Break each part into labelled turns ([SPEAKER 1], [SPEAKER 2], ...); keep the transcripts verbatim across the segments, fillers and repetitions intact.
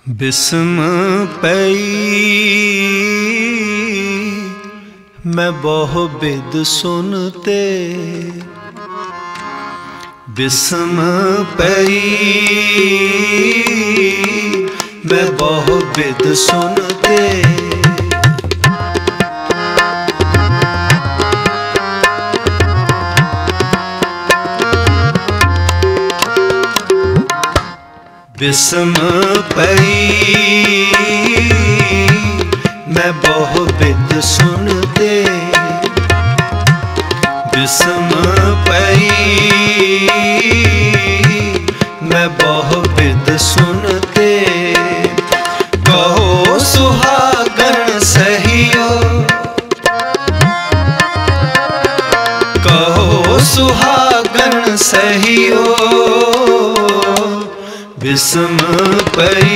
[SPEAKER 1] बिस्म पई मैं बहु बिद सुनते, बिस्म पई मैं बहु बिद सुनते। बिस्म पई मैं बहु बिद सुनते, बिस्म पई मैं बहु बिद सुनते। कहो सुहागन सहियो, कहो सुहागन सहियो, बिस्म पई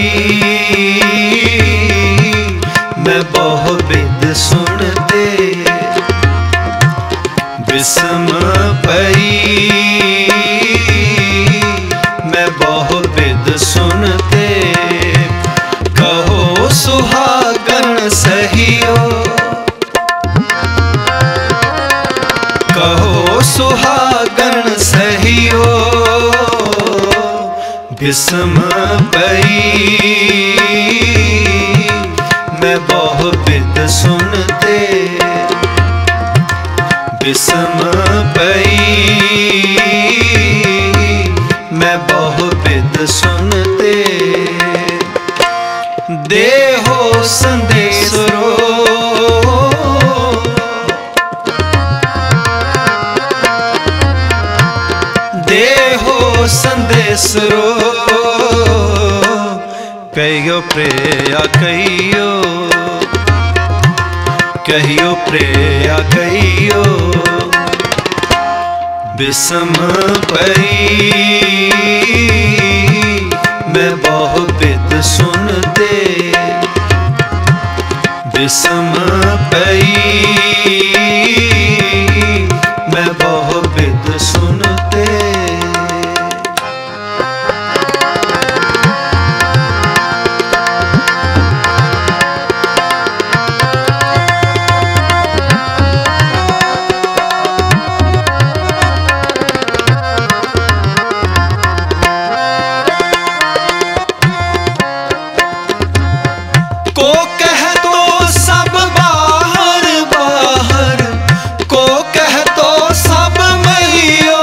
[SPEAKER 1] मैं बहु बिद सुनते, बिस्म पई मैं बहु बिद सुनते। कहो सुहागन सहियो, कहो सुहागन सहियो, बिस्म पई मैं बहु बिद सुनते, बिस्म पई मैं बहु बिद सुनते। देहो संदेसरो, देहो संदेसरो, कहियो प्रेया कहियो, कहियो प्रेया कहियो, बिस्म पई मैं बहु बिद सुनते, बिस्म पई मैं बहु बिद सुनते। को कह तो सब बाहर बाहर, को कह तो सब महियो,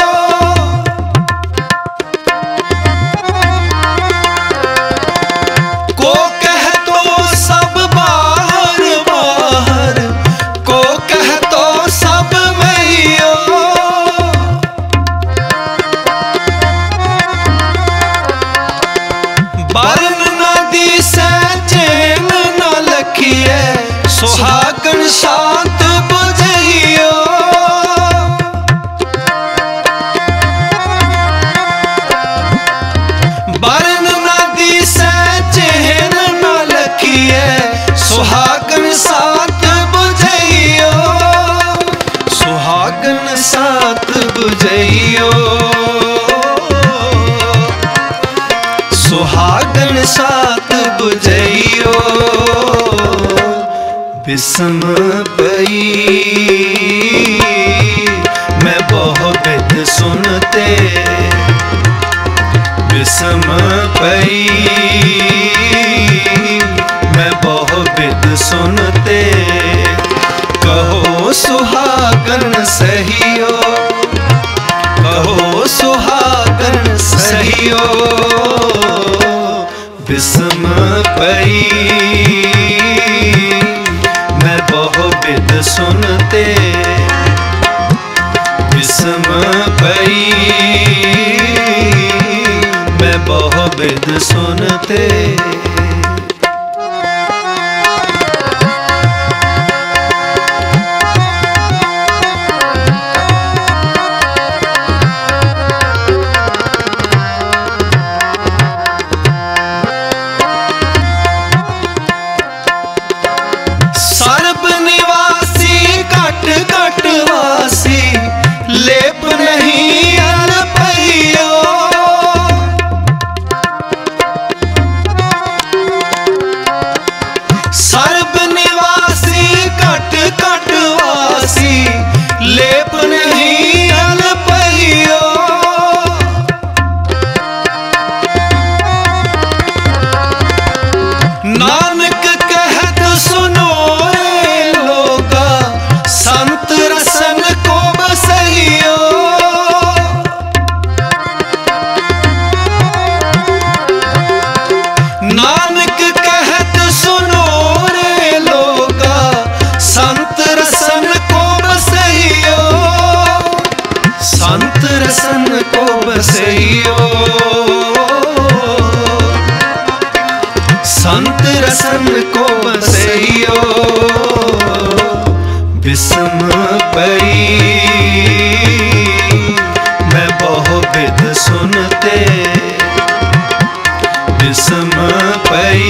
[SPEAKER 1] को कह तो सब बाहर बाहर, को कह तो सब महियो। बरन नदी से चैन न लखिए, सुहागन शांत बुझियो, बरन नदी से चैन न लखिए, सुहागन शांत बुझियो, सुहागन शांत बुझियो, सुहागन साथ बुझियो, बिस्म पई मैं बहु बिद सुनते, बिस्म पई मैं बहु बिद सुनते। कहो सुहागन सहियो, कहो सुहागन सहियो, बिस्म पई मैं बहु बिद सुनते, बिस्म पई मैं बहु बिद सुनते। लेप नहीं अल पहियो, को बसइयो, संत रसन को बसइयो। बिसम पई मैं बहु बिध सुनते, बिसम पई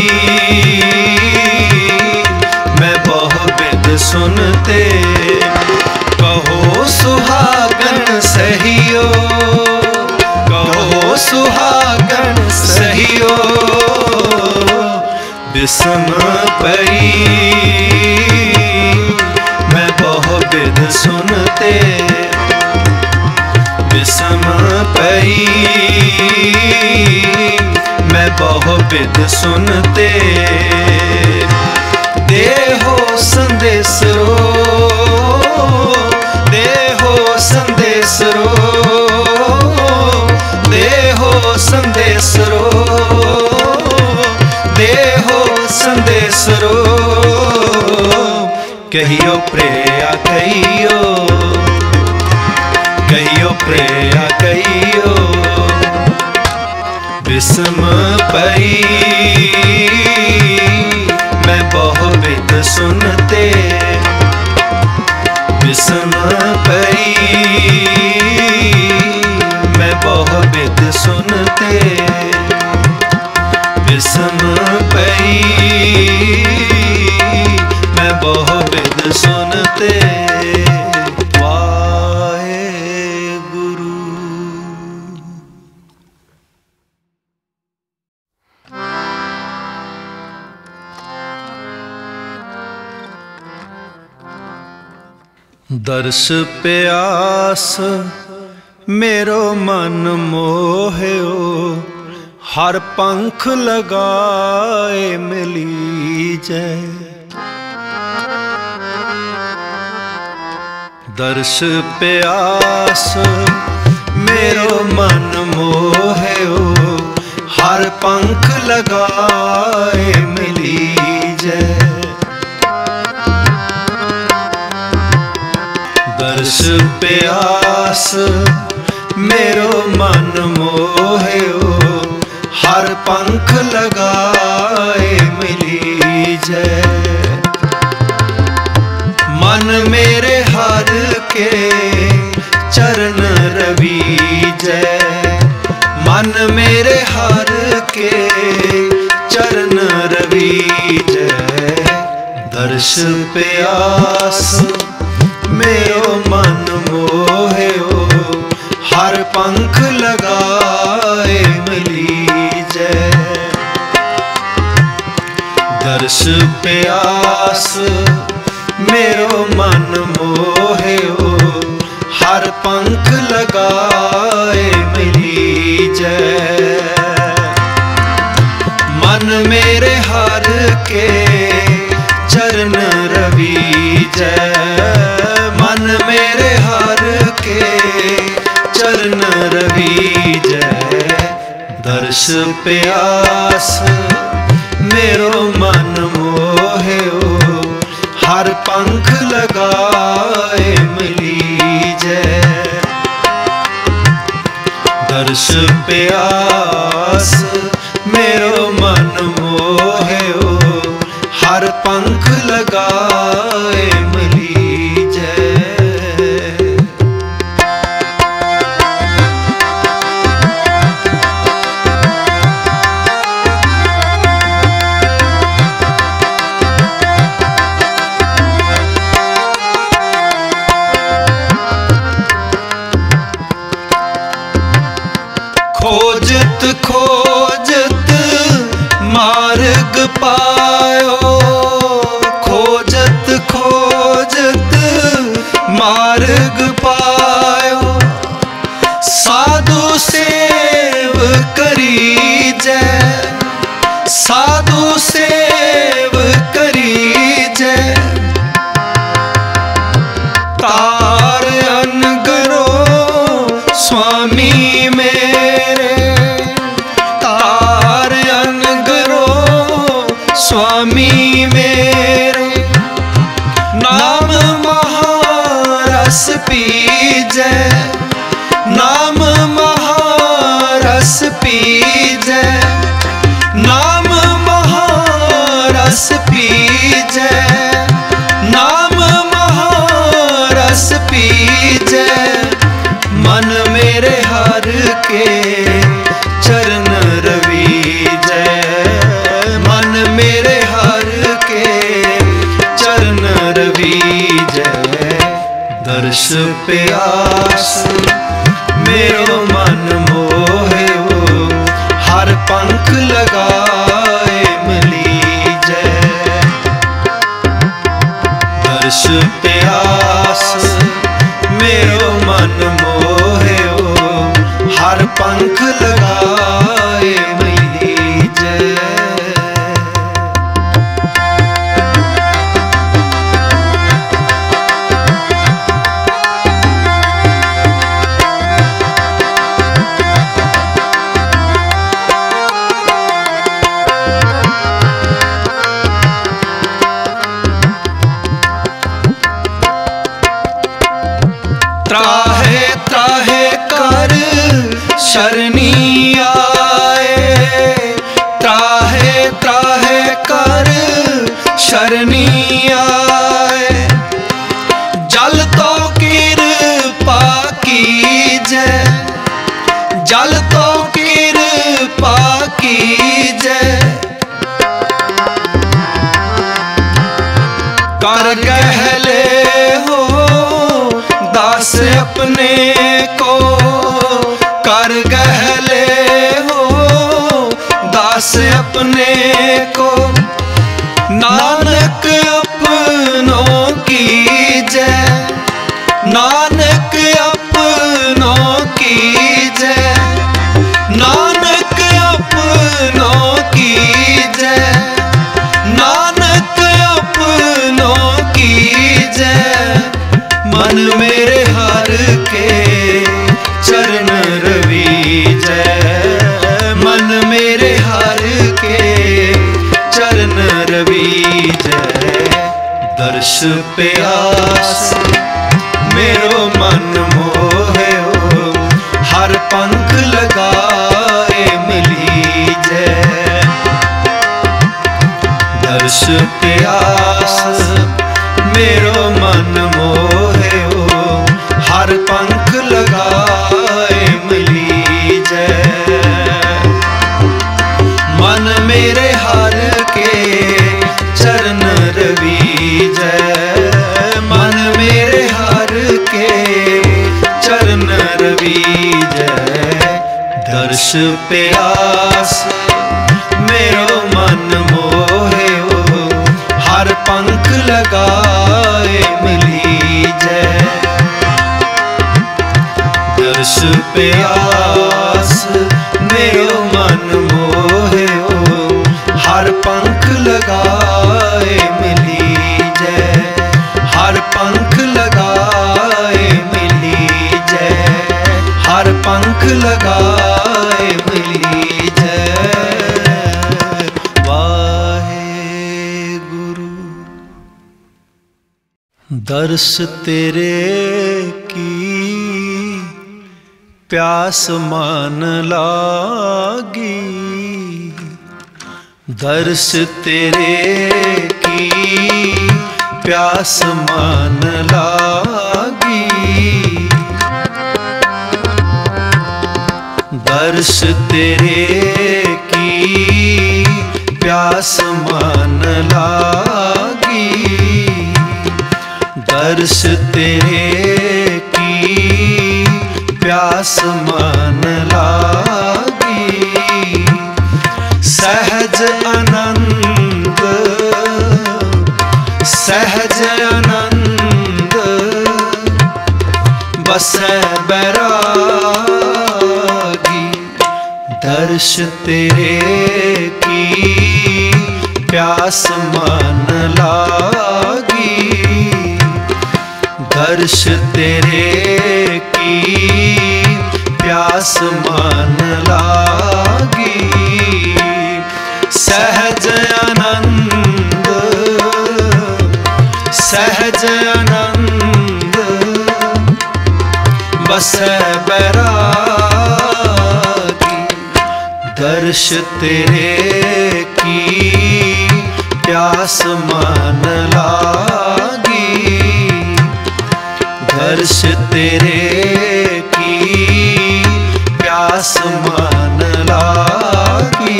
[SPEAKER 1] मैं बहु बिध सुनते। कहो सुहागन सहियो, कहो सुहागन सहियो। बिसम पई मैं बहु बिध सुनते, बिसम पई मैं बहु बिध सुनते। देहो संदेसरो, देहो संदेसरो, देहो संदेसरो, देहो संदेसरो। कहियो प्रेया कहियो, कहियो प्रेया कहियो। बिसम पई मैं बहु बिध सुनते, बिसम पई मैं बहु बिध सुनते। बिसम पई मैं बहु बिध सुनते। दर्श प्यास मेरो मन मोह्यो, हर पंख लगाए मिली जय। दर्श प्यास मेरो मन मोह्यो, हर पंख लगाए मिली जय। दर्श प्यास मेरो मन मोह्यो, हर पंख लगाए मिली जय। मन मेरे हर के चरण रवि जय, मन मेरे हर के चरण रवि जय। दर्श प्यास मेरो मन मोह्यो, हर पंख लगाए मिली जय। दर्श प्यास मेरो मन मोह्यो, हर पंख लगाए मिली जय। मन मेरे हर के चरण रवि जय, मन मेरे हर के चरण रवि जय। दर्श प्यास मेरो मन मोह्यो, हर पंख लगाए मिली जय। दर्श प्यास मेरो मन मोह्यो, हर पंख लगाए मिली जय। खोजत खोजत मार्ग पायो, खोजत खोजत मार्ग पायो। साधु सेव करी जय, साधु सेव करी जय। तार अनगरो स्वामी मेरे, तार अनगरो स्वामी मेरे। नाम महारस पीजै, नाम रस पीजै, नाम महारस पीजै, नाम महारस पीजै। मन मेरे हर के चरण रवीजै, मन मेरे हर के चरण रवीजै। दर्श प्यास मेरो मन मोहे हो, हर पंख लगाए मिलीजै। दर्श प्यास मेरो मन मोहे हो, हर पंख लगाए मिलीजै। त्राहे त्राहे कर शरणी आए, त्राहे त्राहे कर शरणी आए। जल तो कृपा कीजै, जल तो कृपा कीजै। कर गहले हो दास अपने को, कर गहले हो दास अपने को। नानक अपनों कीजै, नानक अपनों कीजै, नानक अपनों कीजै, नानक अपनों कीजै। मन मेरे हर के चरण रवीजै, मन मेरे हर के चरण रवीजै। दर्श प्यास मेरो मन मोहे हो, हर पंख लगाए मिलीजै। दर्श प्यास मेरो मन मोहे हो, हर पंख लगाए मिलीजै। मन मेरे हर के चरण रवीजै, मन मेरे हर के चरण रवीजै। दर्श प्यास मेरो मन मोहे हो, हर पंख लगाए मिलीजै। दर्श प्यास मेरो मन मोहे हो, हर पंख लगाए मिलीजै, हर पंख लगाए मिलीजै, हर पंख लगाए मिलीजै। दर्श तेरे की प्यास मान लागी, दर्श तेरे की प्यास मान लागी। दर्श तेरे की प्यास मान लागी, दर्श तेरे की प्यास मान लागी। सहज आनंद सहज आनंद बसै बैरागी। दर्श तेरे की प्यास मान लागी, दर्श तेरे की प्यास मान लागी। सहज आनंद सहज आनंद बसै बैरागी। दर्श तेरे की प्यास मन लागी, दर्श तेरे की प्यास मन लागी।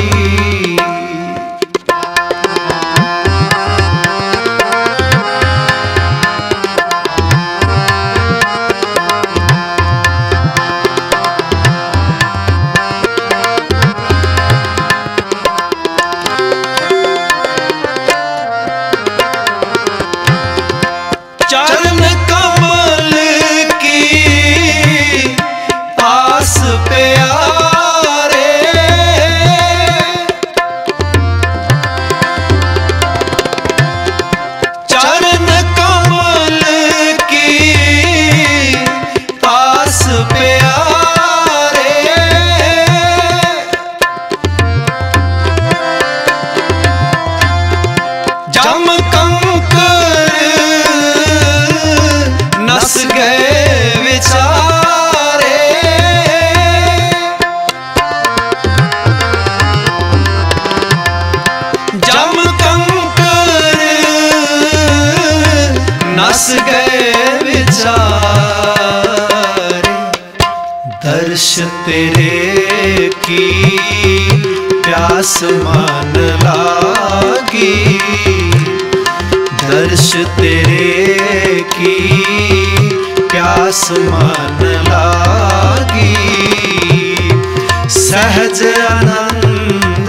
[SPEAKER 1] चरण कमल की आस प्यारे, चरण कमल की आस प्यारे, जम कंकर नस गए विचारे, जम कंकर नस गए विचारे। दर्श तेरे की प्यास मन लागी, दर्श तेरे की प्यास मन लागी। सहज आनंद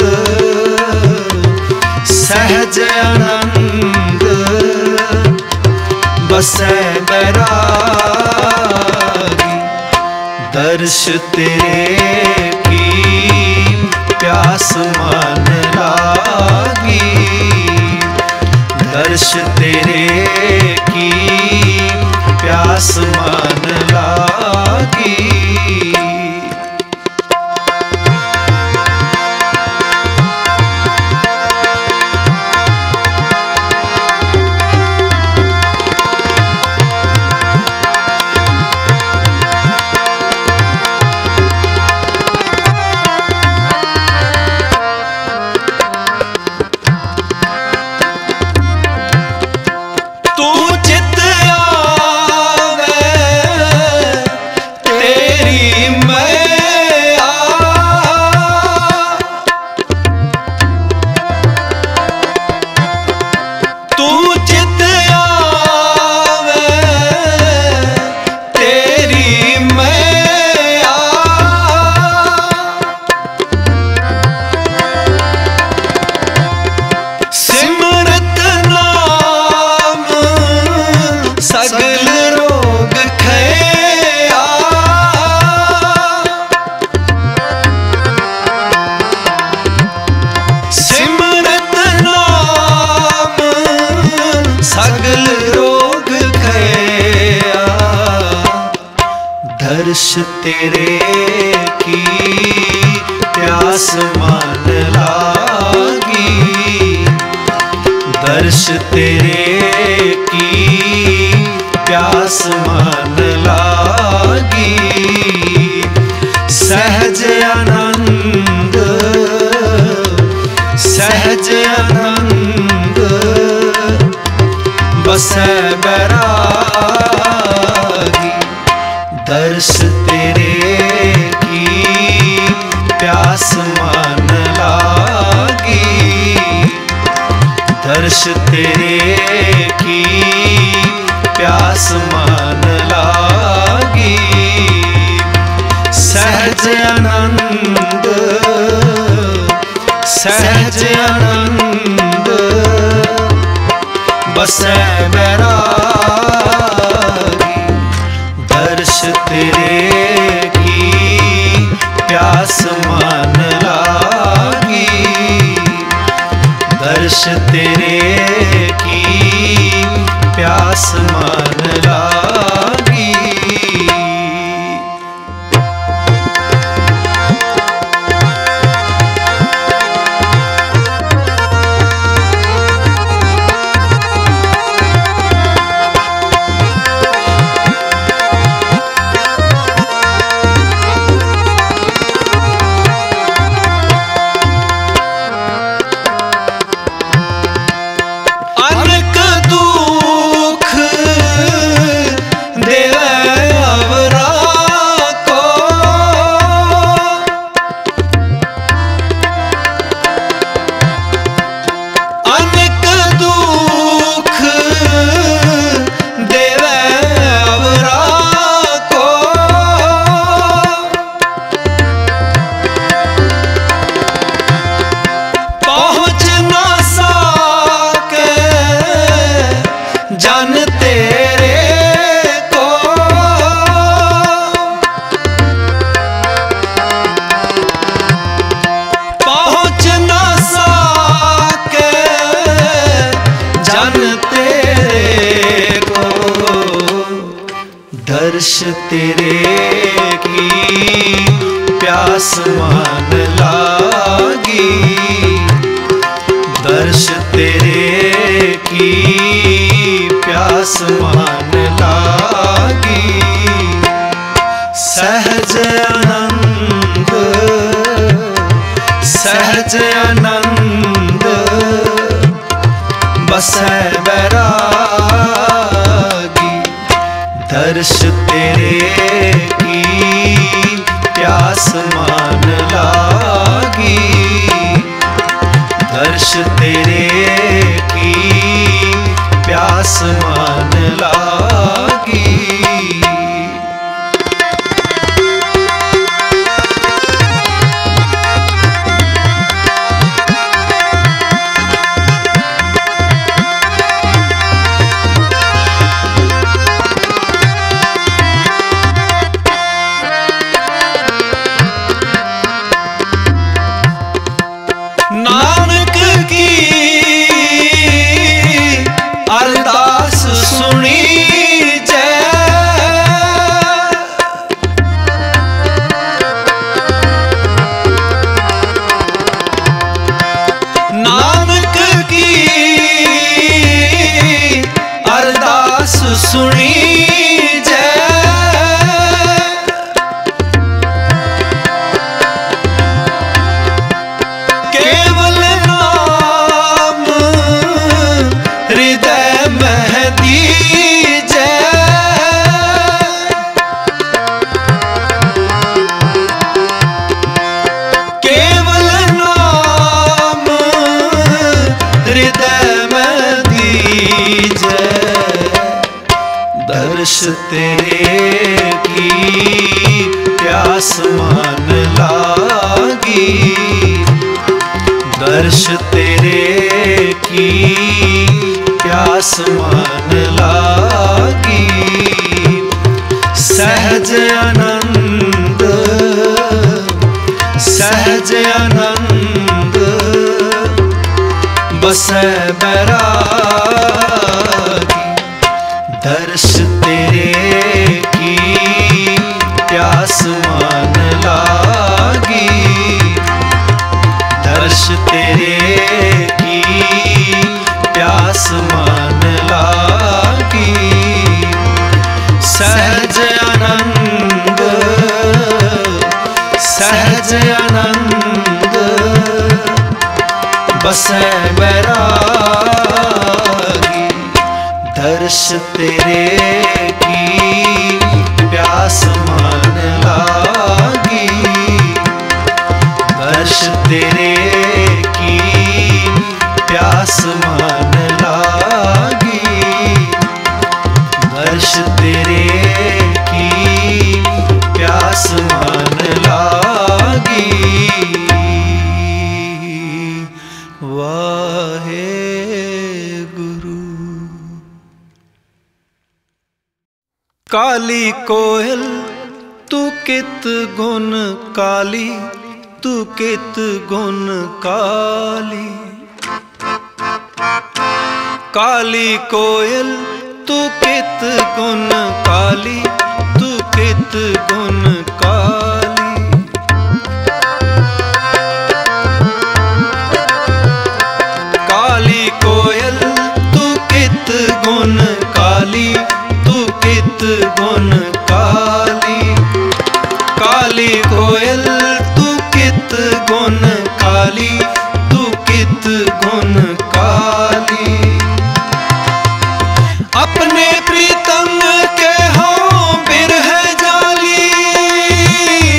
[SPEAKER 1] सहज आनंद बसै बैरागी, दर्श तेरे की प्यास मन लागी, दर्श तेरे की प्यास मन लागी। दर्श तेरे की प्यास मन लागी, दर्श तेरे की प्यास मन लागी। सहज आनंद सहज आनंद बसै बैरागी, दर्श तेरे की प्यास मन लागी, दर्श तेरे की प्यास मन लागी। सहज आनंद सहज आनंद बसै बैरागी, दर्श तेरे की प्यास मन लागी, दर्श तेरे की प्यास मन लागी। तेरे की प्यास मान लागी, दर्श तेरे की प्यास मान लागी। सहज आनंद सहज आनंद बसै बैरागी, दर्श तेरे की प्यास मान लागी, दर्श तेरे की प्यास मान लागी। दर्श तेरे की प्यास मान लागी, दर्श तेरे की प्यास मान लागी। सहज आनंद सहज आनंद बसै बैरागी, दर्श तेरे की प्यास मान लागी, दर्श तेरे की प्यास मान लागी। सहज आनंद सहज आनंद बसै बैरागी, दर्श तेरे की प्यास मान लागी, दर्श तेरे की प्यास मान लागी, दर्श तेरे की प्यास मान लागी। वाहे काली कोयल तू कित गुण काली, तू कित गुण काली, काली कोयल तू कित गुण काली, तू कित गुण काली। काली कोयल तू कित गुण काली, तू कित गुण काली, काली कोयल तू कित गुण काली, तू कित गुण काली। अपने प्रीतम के हो बिरह जाली,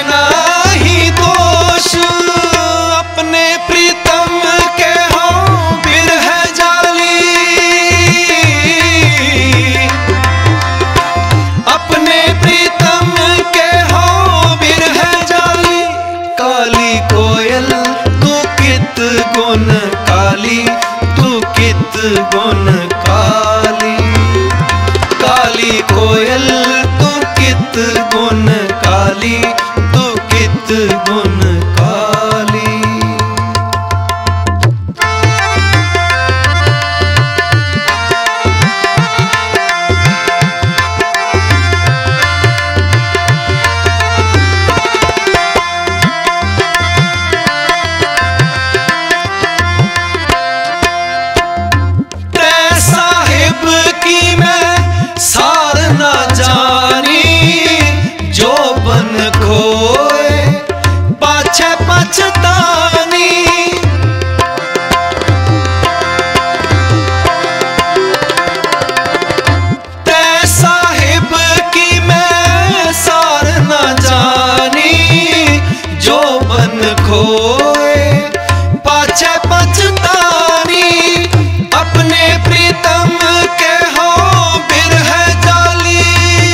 [SPEAKER 1] नाही दोष, अपने प्रीतम के हो बिरह जाली, अपने प्रीतम के हो बिरह जाली। काली कोयल तू कित गुण काली, तू कित गुण काली। काली कोयल तू कित गुण काली, तू कित गुण काली। तै साहिब की मैं सार ना जानी, जो बन खोए पाछे पछतानी। तै साहिब की मैं सार ना जानी, जो बन खोए पाछे पछतानी। अपने प्रीतम के हो बिरह जाली,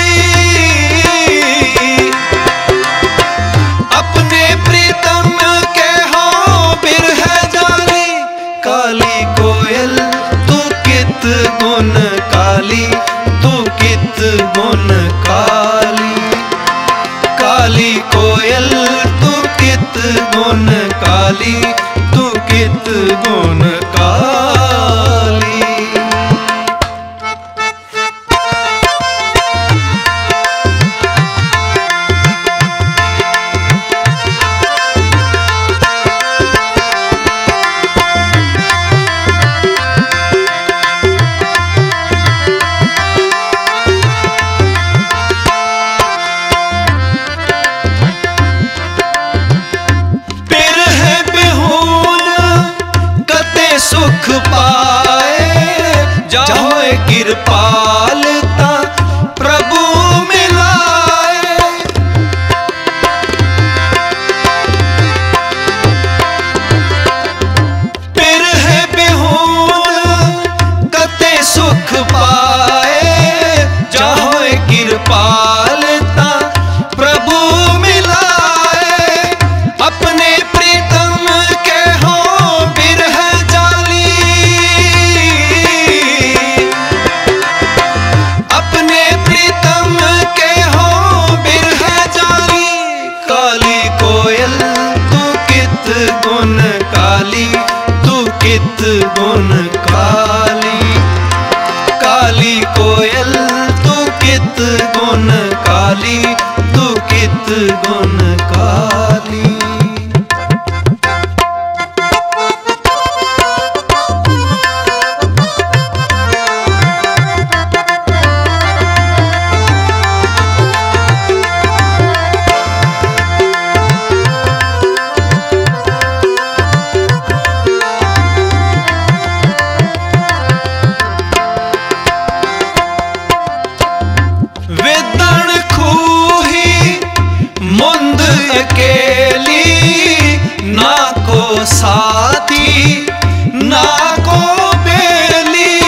[SPEAKER 1] अपने प्रीतम के हो बिरह जाली। काली कोयल तू कित गुण काली, तू कित गुण काली। काली कोयल तू कित गुण काली, तू कित गुण काली। बिरह बिहून कते सुख पाए, जाहोए कृपालता प्रभु मिलाए। बिरह बिहून कते सुख पाए, जाहोए कृपालता प्रभु मिलाए। अपने प्रीतम के हो बिरह जाली, अपने प्रीतम के हो बिरह जाली। काली कोयल तू कित गुण काली, तू कित गुण काली। काली कोयल तू कित गुण काली, तू कित गुण काली। विदण खूही मुंद अकेली, ना को साथी ना को बेली।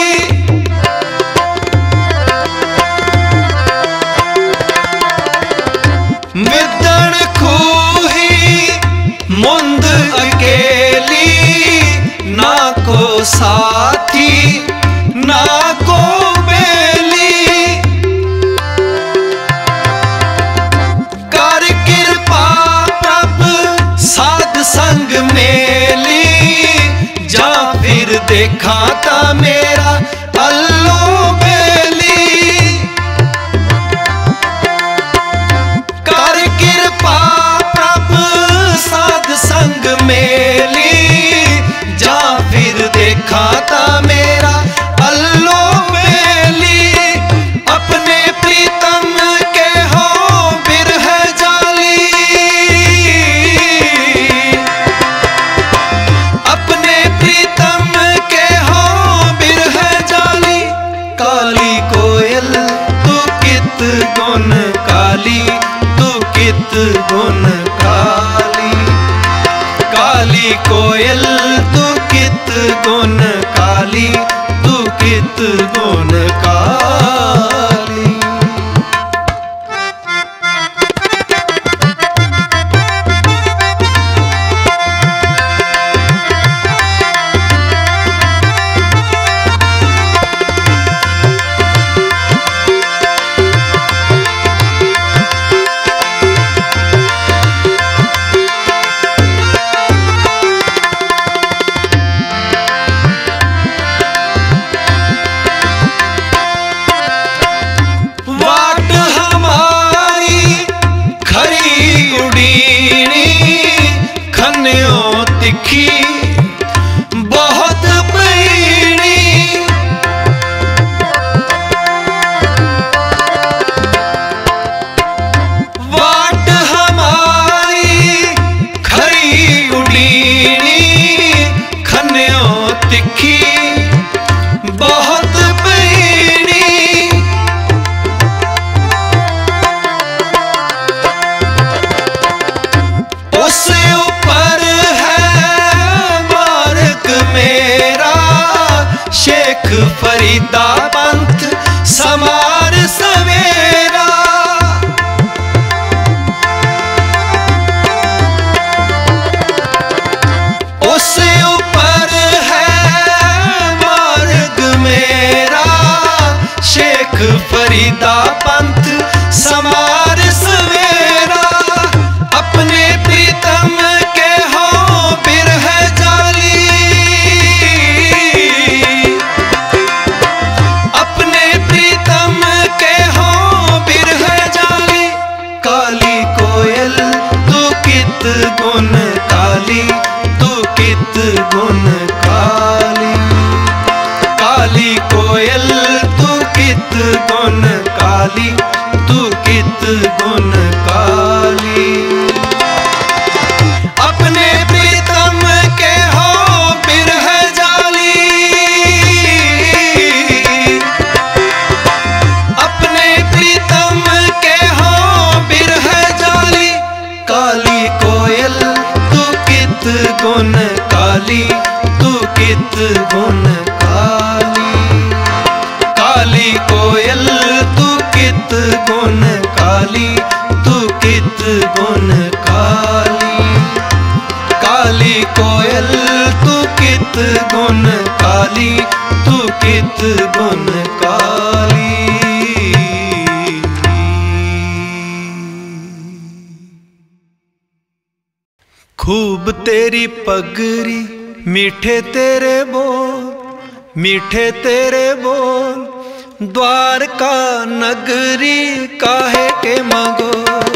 [SPEAKER 1] विदण खूही मुंद अकेली, ना को साथी ना को बेली। कर कृपा प्रभ साध संग मेली, जा फिर देखा ता मेरा अल्लो बेली। कर कृपा प्रभ साध संग मेली, जा फिर देखा ता मेरा अल्लो बेली। अपने प्रीतम के हो बिरह जाली, अपने प्रीतम के हो बिरह काली। काली कोयल तू कित गुण काली, तू कित गुण काली। बहुत पीड़ी वाट हमारी खरी उड़ीनी, खन्यों तिखी बहुत पीड़ी। उससे ऊपर मेरा शेख फरीदा पंथ समार सवेरा। उससे ऊपर है मार्ग मेरा शेख फरीदा पंथ समार सवेरा। अपने प्रीतम के हो बिरह जाली, अपने प्रीतम के हो बिरह जाली। काली कोयल तू कित गुण काली, तू कित गुण काली। काली कोयल तू कित गुण काली, तू कित गुण काली। अपने प्रीतम के हो बिरह जाली, अपने प्रीतम के हो बिरह जाली। काली कोयल तू कित गुण काली, तू कित गुण काली। काली कोयल तू कित गुण काली, तू कित गुण काली। काली कोयल तू कित गुण काली, तू कित गुण काली। खूब तेरी पगरी, मीठे तेरे बोल, मीठे तेरे बोल। द्वारका नगरी काहे के मगो,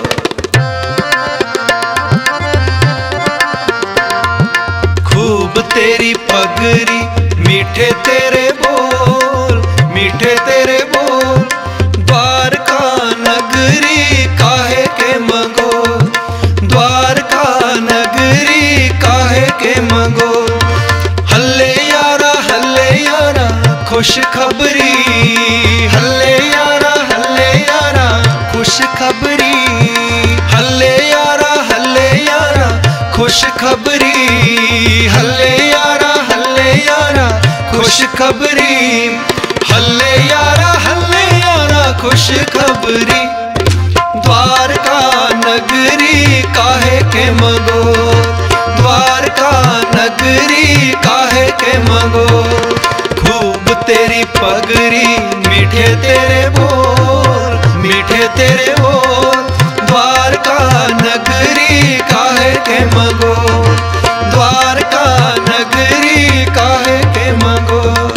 [SPEAKER 1] खूब तेरी पगरी, मीठे तेरे बोल, मीठे तेरे बोल। द्वारका नगरी काहे के मगो, द्वारका नगरी काहे के मगो। हल्ले यारा हल्ले यारा खुश खबरी, हल्ले यारा हल्ले यारा खुश खबरी। हल्ले यारा हल्ले यारा खुश खबरी, हल्ले यारा हल्ले यारा खुश खबरी। हल्ले यारा हल्ले यारा खुश खबरी। द्वारका नगरी काहे के मगो, द्वारका नगरी काहे के मगो। खूब तेरी पगरी, मीठे तेरे बोल, मीठे तेरे बोल। द्वारका नगरी काहे के मगो, द्वारका नगरी काहे के मगो।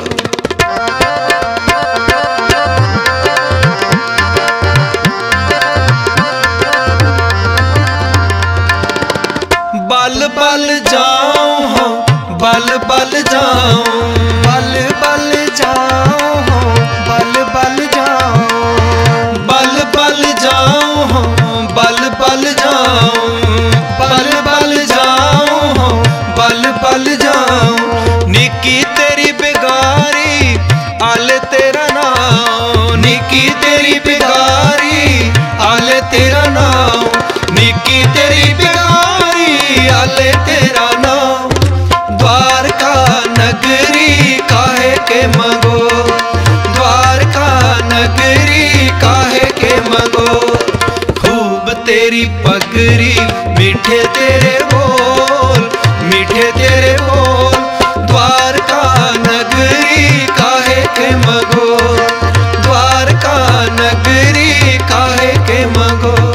[SPEAKER 1] बल बल जाऊं हो, बल बल जाऊं, बल बल जाऊं हो, बल बल जाऊं। बल बल जाऊं हो, बल बल जाऊं, बल बल जाऊं हो, बल बल जाऊं। निकी तेरी बिगारी आले तेरा नाम, निकी तेरी बिगारी आले तेरा नाम। निकी तेरी बिगारी तेरी पगरी, मीठे तेरे बोल, मीठे तेरे बोल। द्वारका नगरी काहे के मगोल, द्वारका नगरी काहे के मगोल।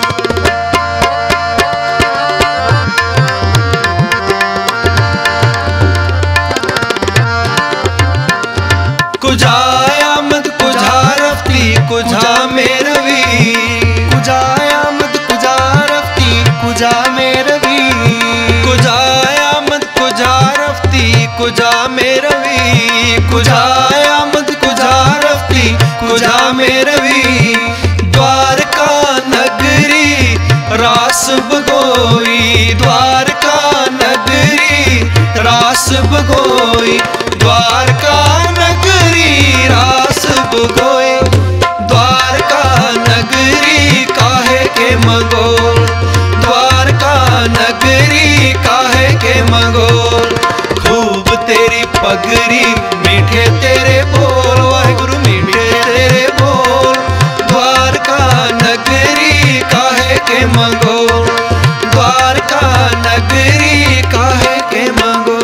[SPEAKER 1] कुजा आमद कुजा रफ्ती कुजा में रवि, कुजा आमद कुजा रफ्ती कुजा में रवि, कुजा आमद कुजा रफ्ती कुजा में रवि, कुजा आमद कुजा रफ्ती कुजा में रवि। द्वारका नगरी रास बगोई, द्वारका नगरी रास बगोई, द्वारका नगरी रास बगोई। द्वारका नगरी काहे के मगोल, द्वारका नगरी काहे के मगोल। खूब तेरी पगरी, मीठे तेरे बोल, वाहिगुरु मीठे तेरे बोल। द्वारका नगरी काहे के मगोल, द्वारका नगरी काहे के मगोल।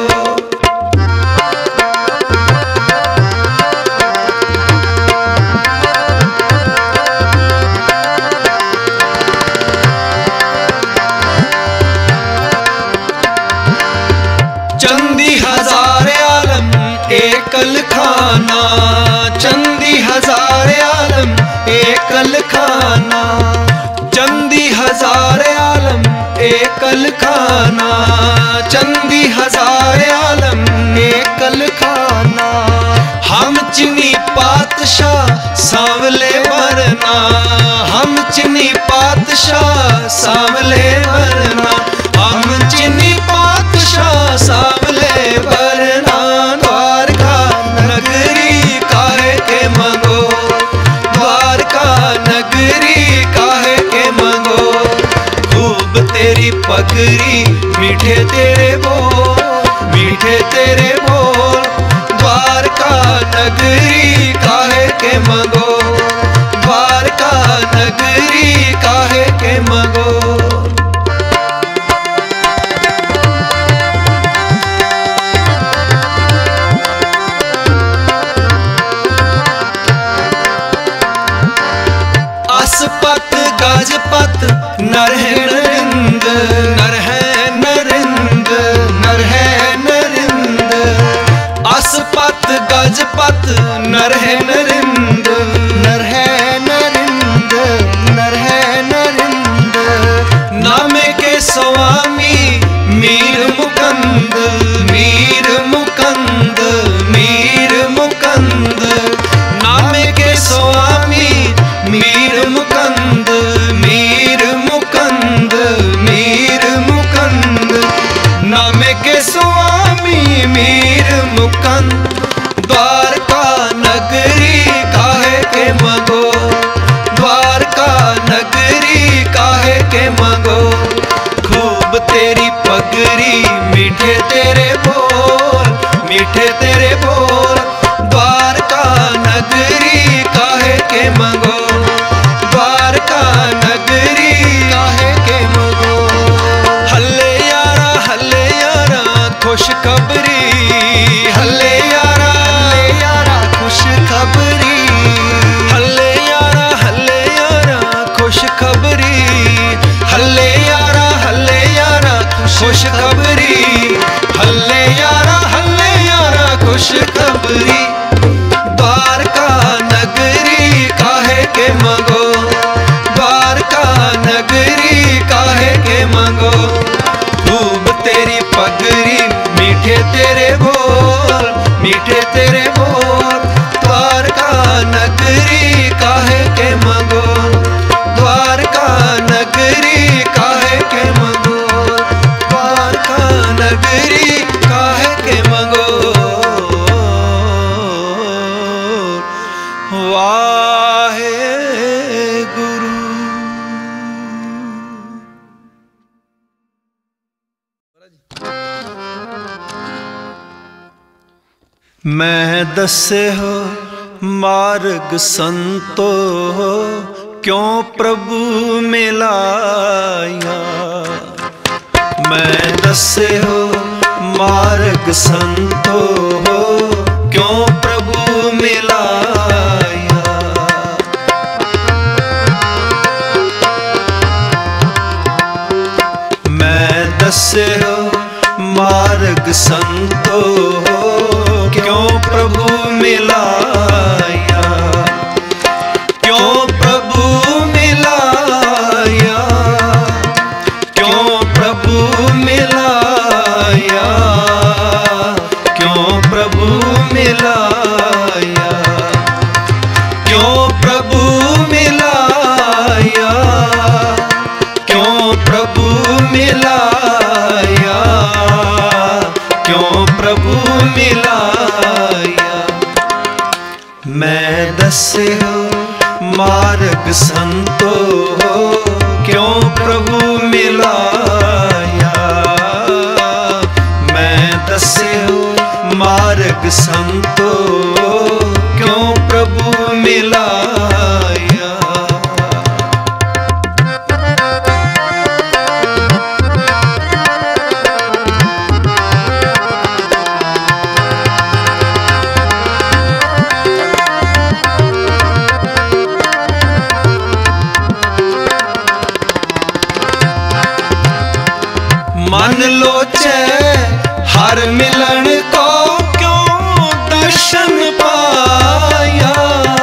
[SPEAKER 1] चंदी हजार आलम एकल खाना, चंदी हजार आलम एकल खाना, चंदी हजार आलम एकल खाना, चंदी हजार आलम एकल खाना। हम चिनी पातशाह सांवले वरना, हम चिनी पातशाह सांवले वरना, हम चिनी पातशाह सांवले वरना। द्वारका नगरी काहे के मगोल, द्वारका नगरी काहे के मगोल। खूब तेरी पगरी, मीठे तेरे बोल, मीठे तेरे बोल। द्वारका नगरी काहे के मगोल, द्वारका नगरी काहे के मगोल। असपत गजपत नर है नरिंद, नर है नरिंद, नर है नरिंद। असपत गजपत नर है नरिंद, नर है नरिंद, नर है नरिंद। नामे के स्वामी मीर मुकंद, मीर मुकंद, मीर मुकंद। नामे के स्वामी मीर मुकंद, मीर मुकंद, मीर मुकंद। नामे के स्वामी मीर मुकंद। द्वारका नगरी काहे के मगोल, द्वारका नगरी काहे के मगोल। खूब तेरी पगरी, मीठे तेरे बोल, मीठे तेरे बोल। द्वारका नगरी काहे के मगोल, द्वारका नगरी काहे के मगोल। हल्ले यारा हल्ले यारा खुश खबरी, हल्ले यारा हल्ले यारा खुश खबरी, हल्ले यारा हल्ले यारा खुश खबरी, हल्ले यारा हल्ले यारा खुश खबरी, हल्ले यारा हल्ले यारा खुश खबरी। द्वारका नगरी काहे के मगोल, द्वारका नगरी काहे के मगोल। खूब तेरी पगरी, मीठे तेरे बोल, मीठे तेरे बोल। द्वारका नगरी काहे के मगोल, द्वारका नगरी काहे के मगोल, द्वारका नगरी काहे के मगोल। वाहे गुरु। मैं दसे हो मार्ग संतो, क्यों प्रभु मिलाया। मैं दसे हो मार्ग संतो हो, क्यों प्रभु मिलाया। मैं दसे हो मार्ग संतो हो, क्यों प्रभु मिलाया। क्यों प्रभु मिलाया, क्यों प्रभु मिलाया, क्यों प्रभु मिलाया। क्यों प्रभु मिलाया, क्यों प्रभु मिलाया, क्यों प्रभु मिलाया। मैं दसे हो मार्ग संतो हो, क्यों प्रभु मिलाया। मैं दसे हो मार्ग संतो हो, क्यों प्रभु मिलाया। मन लोचे हर मिलन को, क्यों दर्शन पाया।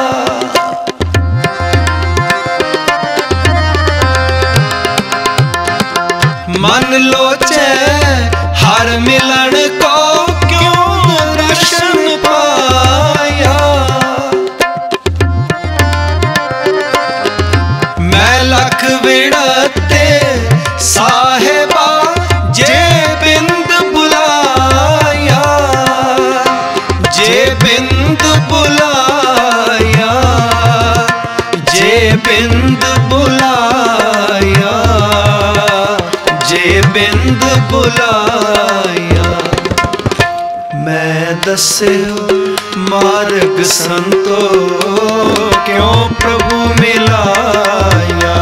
[SPEAKER 1] मन लोचे हर मिलन को, क्यों दर्शन पाया। मैं लख विड़ते साहेबा जे बिंद बुलाया, जे बिंद बुलाया, जे बिंद बुलाया, जे बिंद बुलाया। मैं दसे हो मार्ग संतो, क्यों प्रभु मिलाया।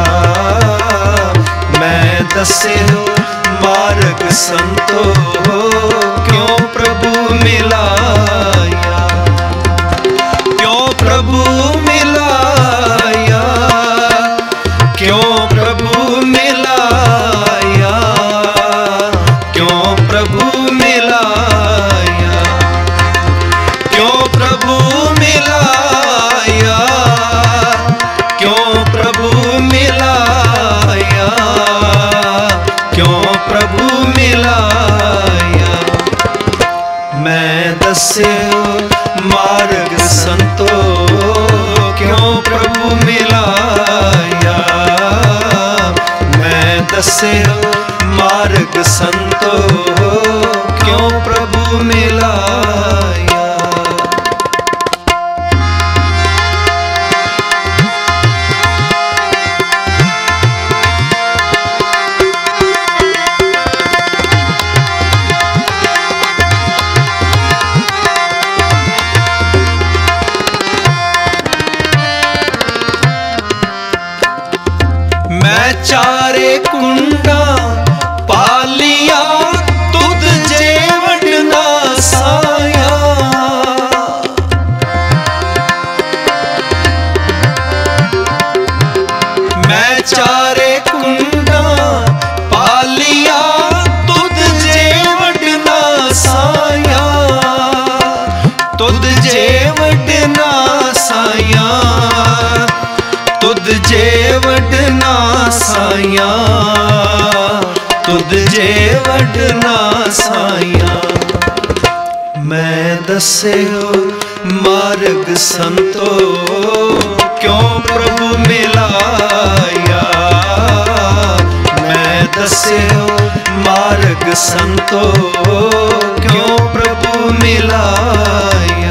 [SPEAKER 1] मैं दसे हो मार्ग संतो हो, क्यों प्रभु मिलाया। क्यों प्रभु मिलाया, क्यों प्रभु मिलाया, क्यों प्रभु मिलाया। क्यों प्रभु मिलाया, क्यों प्रभु मिलाया, क्यों प्रभु मिलाया। मैं दसे हो मार्ग संतो, क्यों प्रभु मिलाया। मैं दसे हो मार्ग संतो, क्यों प्रभु मिलाया। मैं चारे कुंडा पालिया, तुद जेवट ना साया। मैं चारे कुंडा पालिया, तुद जेवट ना साया। तुद जेवट ना साया, तुद जेवट ना साया, तुद जेवट ना साया। मैं दसे हो मार्ग संतो, क्यों प्रभु मिलाया। मैं दसे हो मार्ग संतो, क्यों प्रभु मिलाया।